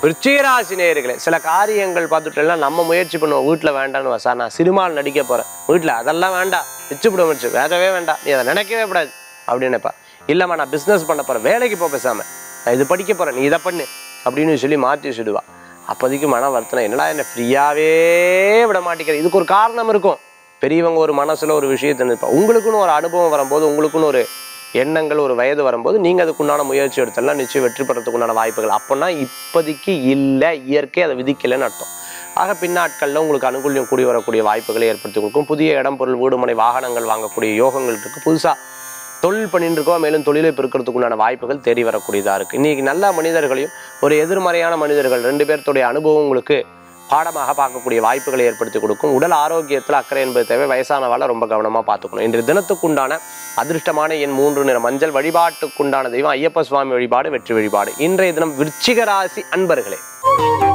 விருச்சிக ராசி நேயர்களே, சில காரியங்கள் பார்த்துட்டேன்னா நம்ம முயற்சி பண்ணுவோம். வீட்டில் வேண்டான்னு சார் நான் சினிமாவில் நடிக்க போகிறேன், வீட்டில் அதெல்லாம் வேண்டாம், வச்சுவிட வச்சு வேறவே வேண்டாம், நீ அதை நினைக்கவே கூடாது அப்படின்னு நினைப்பா. இல்லைம்மா நான் பிஸ்னஸ் பண்ண போகிறேன், வேலைக்கு போக பேசாமல் நான் இது படிக்க போகிறேன், நீ இதை பண்ணு அப்படின்னு சொல்லி மாற்றி வச்சுடுவா. அப்போதைக்கு மன வருத்தனை, என்னடா என்ன ஃப்ரீயாகவே விட மாட்டேங்கிற. இதுக்கு ஒரு காரணம் இருக்கும். பெரியவங்க ஒரு மனசில் ஒரு விஷயத்தை நினைப்பா. உங்களுக்குன்னு ஒரு அனுபவம் வரும்போது, உங்களுக்குன்னு ஒரு எண்ணங்கள் ஒரு வயது வரும்போது நீங்கள் அதுக்குண்டான முயற்சி எடுத்தெல்லாம் நிச்சயம் வெற்றி பெறத்துக்குண்டான வாய்ப்புகள். அப்போனா இப்போதைக்கு இல்லை, இயற்கை அதை விதிக்கலைன்னு அர்த்தம். ஆக பின்னாட்களில் உங்களுக்கு அனுகூல்யம் கூடி வரக்கூடிய வாய்ப்புகளை ஏற்படுத்தி கொடுக்கும். புதிய இடம், பொருள், வீடுமனை, வாகனங்கள் வாங்கக்கூடிய யோகங்கள் இருக்குது. புதுசாக தொழில் பண்ணிட்டு இருக்கோம், மேலும் தொழிலை பெருக்கிறதுக்குண்டான வாய்ப்புகள் தேடி வரக்கூடியதாக இருக்குது. இன்றைக்கி நல்ல மனிதர்களையும் ஒரு எதிர்மறையான மனிதர்கள் 2 பேர்த்துடைய அனுபவம் உங்களுக்கு பாடமாக பார்க்கக்கூடிய வாய்ப்புகளை ஏற்படுத்தி கொடுக்கும். உடல் ஆரோக்கியத்தில் அக்கறை என்பது தேவை. வயசானவாளை ரொம்ப கவனமாக பார்த்துக்கணும். இன்றைய தினத்துக்குண்டான அதிர்ஷ்டமான எண் 3 நிற மஞ்சள். வழிபாட்டுக்குண்டான தெய்வம் ஐயப்ப சுவாமி வழிபாடு வெற்றி வழிபாடு. இன்றைய தினம் விருச்சிக ராசி அன்பர்களே.